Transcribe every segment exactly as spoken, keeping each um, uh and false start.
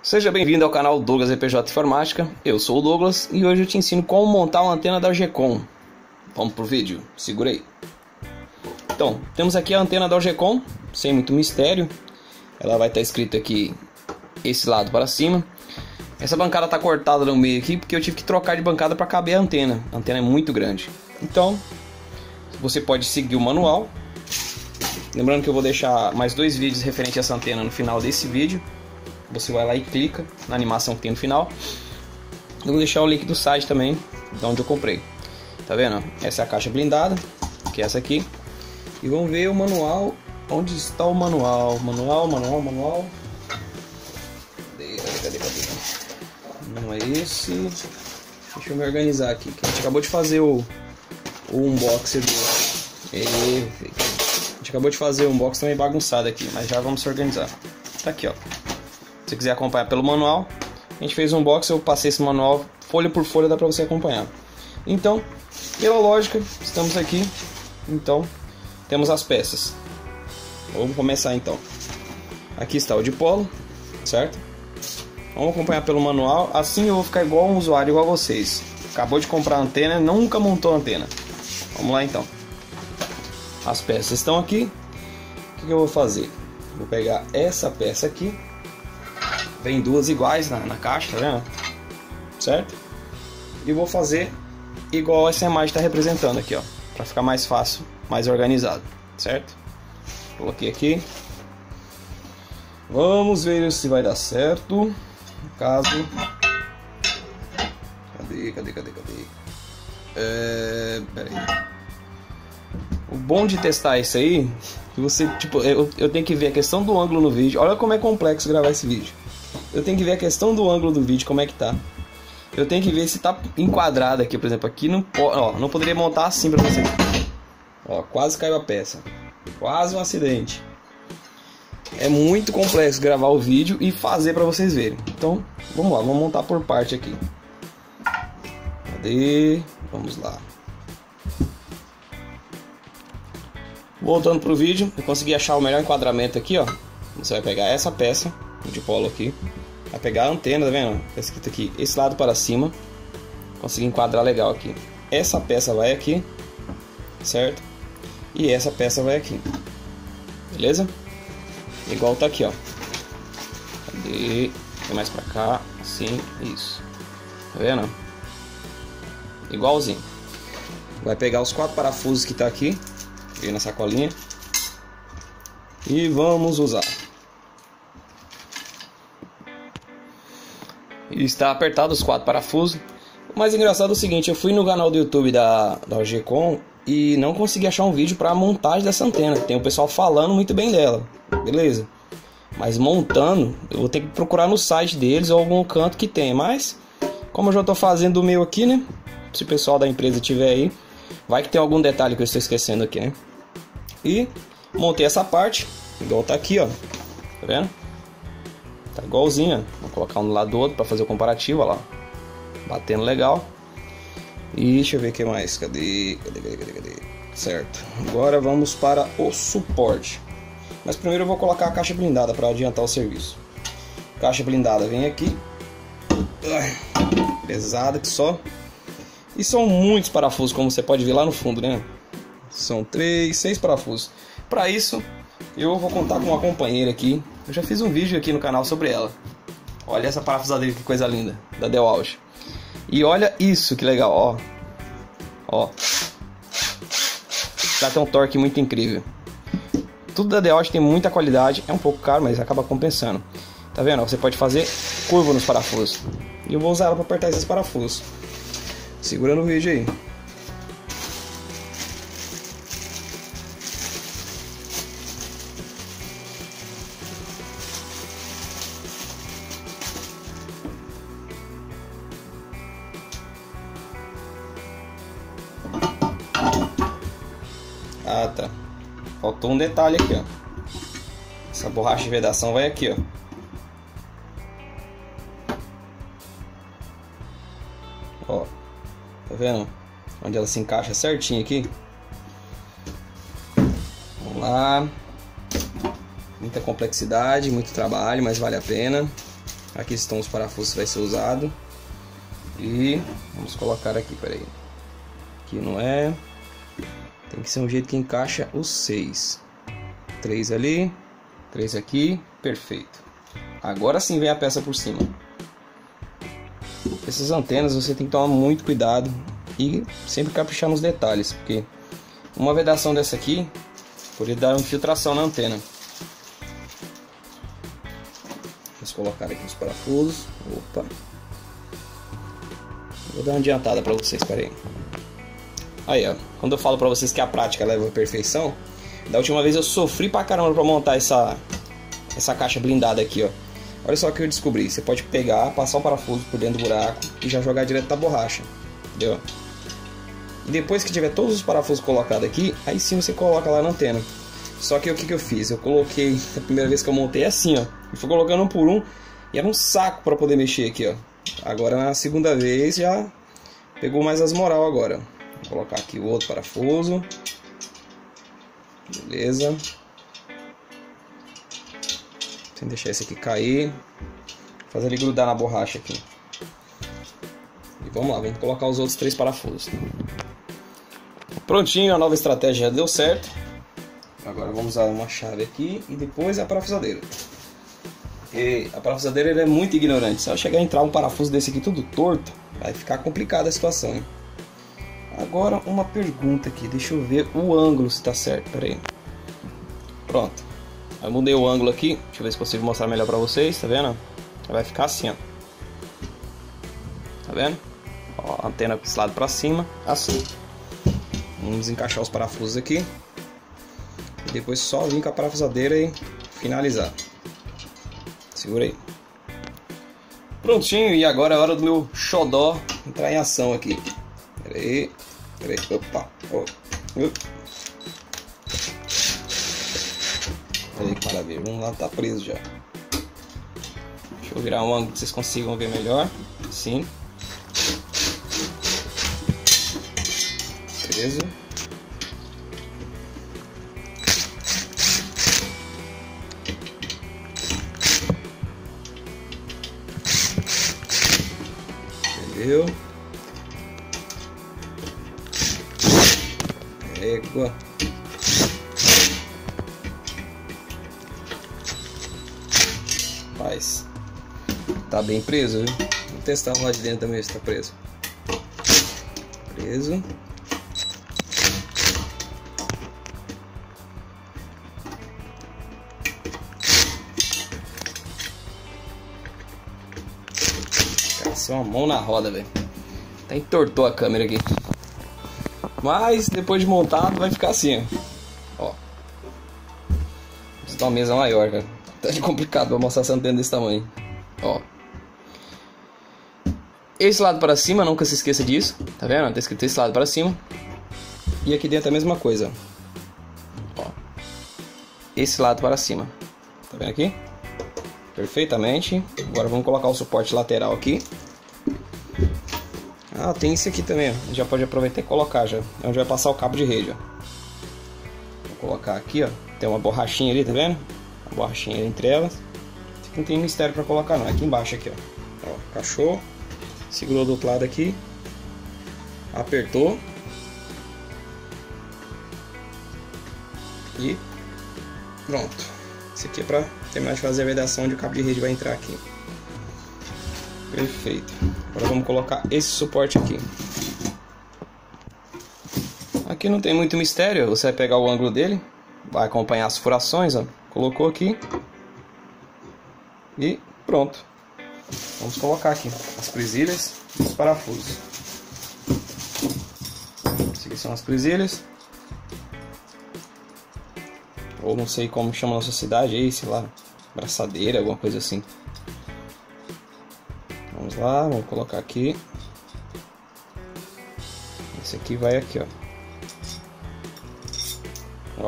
Seja bem-vindo ao canal Douglas E P J Informática. Eu sou o Douglas e hoje eu te ensino como montar uma antena da Algecom. Vamos pro vídeo, segura aí. Então, temos aqui a antena da Algecom, sem muito mistério. Ela vai estar escrita aqui, esse lado para cima. Essa bancada está cortada no meio aqui porque eu tive que trocar de bancada para caber a antena. A antena é muito grande. Então, você pode seguir o manual. Lembrando que eu vou deixar mais dois vídeos referentes a essa antena no final desse vídeo. Você vai lá e clica na animação que tem no final. Eu vou deixar o link do site também, de onde eu comprei. Tá vendo? Essa é a caixa blindada, que é essa aqui. E vamos ver o manual. Onde está o manual? Manual, manual, manual. Cadê, cadê, cadê? Não é esse. Deixa eu me organizar aqui, que a gente acabou de fazer o, o unboxing do... E, a gente acabou de fazer o unboxing também bagunçado aqui, mas já vamos se organizar. Tá aqui, ó. Se você quiser acompanhar pelo manual, a gente fez um unboxing, eu passei esse manual folha por folha, dá pra você acompanhar. Então, pela lógica, estamos aqui. Então, temos as peças. Vamos começar então. Aqui está o dipolo, certo? Vamos acompanhar pelo manual. Assim eu vou ficar igual um usuário, igual a vocês. Acabou de comprar a antena, nunca montou a antena. Vamos lá então. As peças estão aqui. O que, que eu vou fazer? Vou pegar essa peça aqui. Vem duas iguais na, na caixa, tá vendo? Certo? E vou fazer igual essa imagem está representando aqui, ó. Pra ficar mais fácil, mais organizado, certo? Coloquei aqui. Vamos ver se vai dar certo. No caso... Cadê, cadê, cadê, cadê? É... Pera aí. O bom de testar isso aí... Você, tipo, eu, eu tenho que ver a questão do ângulo no vídeo. Olha como é complexo gravar esse vídeo. Eu tenho que ver a questão do ângulo do vídeo, como é que tá. Eu tenho que ver se tá enquadrado aqui, por exemplo, aqui não, ó, não poderia montar assim pra você. Ó, quase caiu a peça. Quase um acidente. É muito complexo gravar o vídeo e fazer pra vocês verem. Então, vamos lá, vamos montar por parte aqui. Cadê? Vamos lá. Voltando pro vídeo, eu consegui achar o melhor enquadramento aqui, ó. Você vai pegar essa peça, o dipolo aqui. Vai pegar a antena, tá vendo? Tá escrito aqui, esse lado para cima. Consegui enquadrar legal aqui. Essa peça vai aqui, certo? E essa peça vai aqui. Beleza? Igual tá aqui, ó. Cadê? Tem mais pra cá, assim, isso. Tá vendo? Igualzinho. Vai pegar os quatro parafusos que tá aqui. Veio na sacolinha. E vamos usar. E está apertado os quatro parafusos. O mais engraçado é o seguinte, eu fui no canal do YouTube da, da Algecom e não consegui achar um vídeo para a montagem dessa antena. Tem o pessoal falando muito bem dela, beleza? Mas montando, eu vou ter que procurar no site deles ou algum canto que tenha. Mas, como eu já estou fazendo o meu aqui, né? Se o pessoal da empresa tiver aí, vai que tem algum detalhe que eu estou esquecendo aqui, né? E montei essa parte, igual tá aqui, ó. Tá vendo? Tá igualzinho, vou colocar um do lado do outro para fazer o comparativo, ó lá. Batendo legal. E deixa eu ver o que mais. Cadê? Cadê, cadê, cadê, cadê? Certo. Agora vamos para o suporte. Mas primeiro eu vou colocar a caixa blindada para adiantar o serviço. Caixa blindada vem aqui. Pesada que só. E são muitos parafusos, como você pode ver lá no fundo, né? São três, seis parafusos. Para isso, eu vou contar com uma companheira aqui. Eu já fiz um vídeo aqui no canal sobre ela. Olha essa parafusadeira, que coisa linda, da Dewalt. E olha isso, que legal, ó. Ó. Já tem um torque muito incrível. Tudo da Dewalt tem muita qualidade. É um pouco caro, mas acaba compensando. Tá vendo? Você pode fazer curva nos parafusos. E eu vou usar ela para apertar esses parafusos. Segura no vídeo aí. Ah, tá. Faltou um detalhe aqui, ó. Essa borracha de vedação vai aqui, ó. Ó. Tá vendo? Onde ela se encaixa certinho aqui. Vamos lá. Muita complexidade, muito trabalho, mas vale a pena. Aqui estão os parafusos que vai ser usado. E vamos colocar aqui, peraí. Aqui não é. Tem que ser um jeito que encaixa os seis. Três ali, três aqui, perfeito. Agora sim vem a peça por cima. Essas antenas você tem que tomar muito cuidado e sempre caprichar nos detalhes, porque uma vedação dessa aqui poderia dar infiltração na antena. Vamos colocar aqui os parafusos. Opa. Vou dar uma adiantada para vocês, peraí. Aí, ó. Quando eu falo para vocês que a prática leva à perfeição, da última vez eu sofri pra caramba para montar essa essa caixa blindada aqui, ó. Olha só o que eu descobri. Você pode pegar, passar o parafuso por dentro do buraco e já jogar direto na borracha, entendeu? E depois que tiver todos os parafusos colocados aqui, aí sim você coloca lá na antena. Só que o que, que eu fiz? Eu coloquei, a primeira vez que eu montei é assim, ó. E fui colocando um por um e era um saco para poder mexer aqui, ó. Agora na segunda vez já pegou mais as moral agora. Vou colocar aqui o outro parafuso. Beleza. Sem deixar esse aqui cair. Fazer ele grudar na borracha aqui. E vamos lá, vamos colocar os outros três parafusos. Prontinho, a nova estratégia deu certo. Agora vamos usar uma chave aqui e depois a parafusadeira. E a parafusadeira ele é muito ignorante. Se eu chegar a entrar um parafuso desse aqui tudo torto, vai ficar complicada a situação, hein? Agora uma pergunta aqui, deixa eu ver o ângulo se tá certo, pera aí. Pronto, eu mudei o ângulo aqui, deixa eu ver se consigo mostrar melhor pra vocês, tá vendo? Vai ficar assim, ó. Tá vendo? Ó, a antena desse lado pra cima, assim. Vamos encaixar os parafusos aqui. E depois só vir com a parafusadeira e finalizar. Segura aí. Prontinho, e agora é hora do meu xodó entrar em ação aqui. Pera aí, pera aí, opa, oh, uh. Pera aí que maravilha, um lado tá preso já. Deixa eu virar um ângulo que vocês consigam ver melhor, assim. Preso. Entendeu? Égua. Rapaz, tá bem preso, viu? Vou testar lá de dentro também se tá preso. Preso. Cara, só uma mão na roda, velho. Até entortou a câmera aqui. Mas depois de montado vai ficar assim, ó. Ó. Preciso dar uma mesa maior, cara. Tá complicado pra mostrar essa antena desse tamanho. Ó. Esse lado para cima, nunca se esqueça disso. Tá vendo? Tá escrito esse lado para cima. E aqui dentro a mesma coisa. Ó. Esse lado para cima. Tá vendo aqui? Perfeitamente. Agora vamos colocar o suporte lateral aqui. Ah, tem esse aqui também, ó. Já pode aproveitar e colocar já. É onde vai passar o cabo de rede, ó. Vou colocar aqui, ó. Tem uma borrachinha ali, tá vendo? Uma borrachinha entre elas. Aqui não tem mistério pra colocar não. Aqui embaixo aqui, ó. Ó, encaixou. Segurou do outro lado aqui. Apertou. E pronto. Esse aqui é pra terminar de fazer a vedação onde o cabo de rede vai entrar aqui. Perfeito. Agora vamos colocar esse suporte aqui. Aqui não tem muito mistério. Você vai pegar o ângulo dele, vai acompanhar as furações, ó. Colocou aqui. E pronto. Vamos colocar aqui as presilhas e os parafusos. Essas aqui são as presilhas. Ou não sei como chama na nossa cidade aí, sei lá, braçadeira, alguma coisa assim. Vamos lá, vamos colocar aqui. Esse aqui vai aqui, ó. Ó.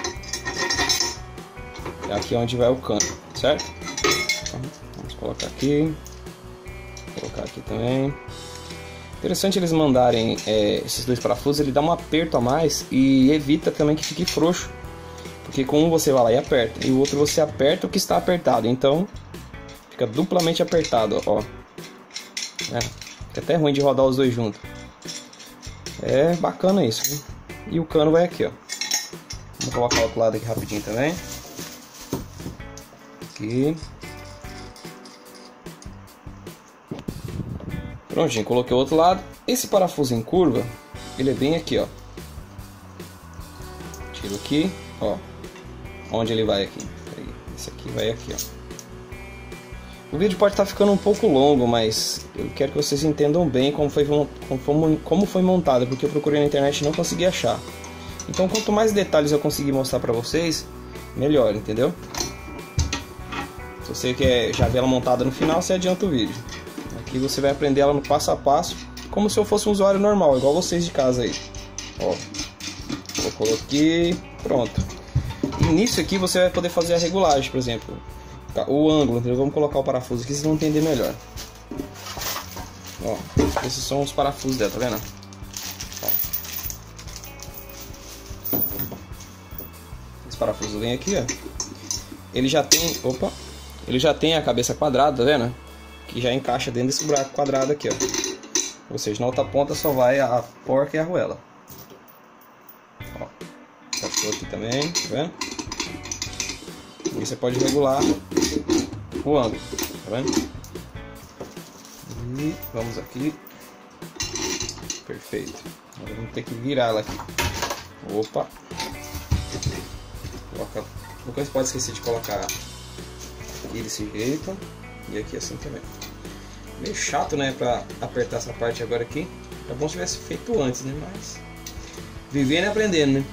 É aqui onde vai o cano, certo? Então, vamos colocar aqui. Vou colocar aqui também. Interessante eles mandarem é, esses dois parafusos, ele dá um aperto a mais e evita também que fique frouxo. Porque com um você vai lá e aperta, e o outro você aperta o que está apertado, então Fica duplamente apertado, ó. É, fica até ruim de rodar os dois juntos. É bacana isso, viu? E o cano vai aqui, ó. Vou colocar o outro lado aqui rapidinho também. Aqui. Prontinho, coloquei o outro lado. Esse parafuso em curva, ele é bem aqui, ó. Tiro aqui, ó. Onde ele vai aqui? Esse aqui vai aqui, ó. O vídeo pode estar ficando um pouco longo, mas eu quero que vocês entendam bem como foi, como, como foi montado, porque eu procurei na internet e não consegui achar. Então, quanto mais detalhes eu conseguir mostrar pra vocês, melhor, entendeu? Se você quer já ver ela montada no final, você adianta o vídeo. Aqui você vai aprender ela no passo a passo, como se eu fosse um usuário normal, igual vocês de casa aí. Ó, colocou aqui, pronto. E nisso aqui você vai poder fazer a regulagem, por exemplo, o ângulo, entendeu? Vamos colocar o parafuso aqui, vocês vão entender melhor. Ó, esses são os parafusos dela, tá vendo? Ó. Esse parafuso vem aqui, ó. Ele já tem, opa, ele já tem a cabeça quadrada, tá vendo? Que já encaixa dentro desse buraco quadrado aqui, ó. Ou seja, na outra ponta só vai a porca e a arruela. Ó, encaixou aqui também, tá vendo? E você pode regular o ângulo, tá vendo? E vamos aqui. Perfeito. Agora vamos ter que virar ela aqui. Opa. Coloca. Uma coisa pode esquecer de colocar aqui desse jeito. E aqui assim também. Meio chato, né? Pra apertar essa parte agora aqui. É bom se tivesse feito antes, né? Mas vivendo e aprendendo, né?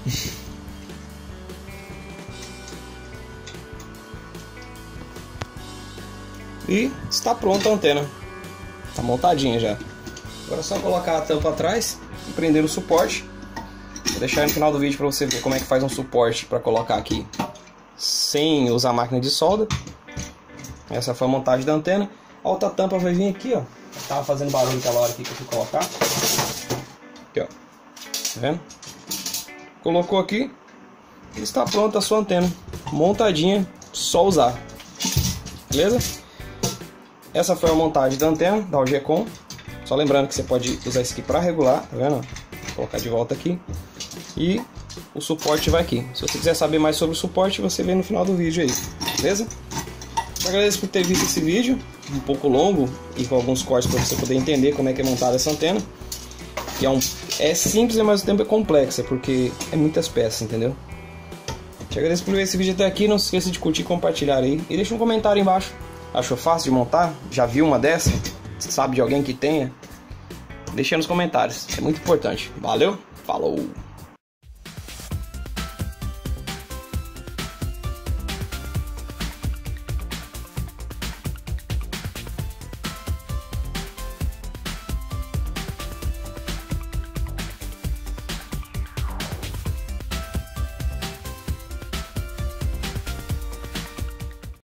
E está pronta a antena. Está montadinha já. Agora é só colocar a tampa atrás e prender o suporte. Vou deixar no final do vídeo para você ver como é que faz um suporte para colocar aqui sem usar a máquina de solda. Essa foi a montagem da antena. A outra tampa vai vir aqui, ó. Tava fazendo barulho aquela hora aqui que eu fui colocar. Aqui, ó. Tá vendo? Colocou aqui e está pronta a sua antena. Montadinha, só usar. Beleza? Essa foi a montagem da antena da Algecom. Só lembrando que você pode usar isso aqui para regular, tá vendo? Vou colocar de volta aqui. E o suporte vai aqui. Se você quiser saber mais sobre o suporte, você vê no final do vídeo aí, beleza? Eu agradeço por ter visto esse vídeo, um pouco longo e com alguns cortes para você poder entender como é que é montada essa antena. Que é, um, é simples e ao mesmo tempo é complexa, porque é muitas peças, entendeu? Te agradeço por ver esse vídeo até aqui. Não se esqueça de curtir e compartilhar aí. E deixa um comentário aí embaixo. Achou fácil de montar? Já viu uma dessa? Sabe de alguém que tenha? Deixa aí nos comentários, é muito importante. Valeu, falou!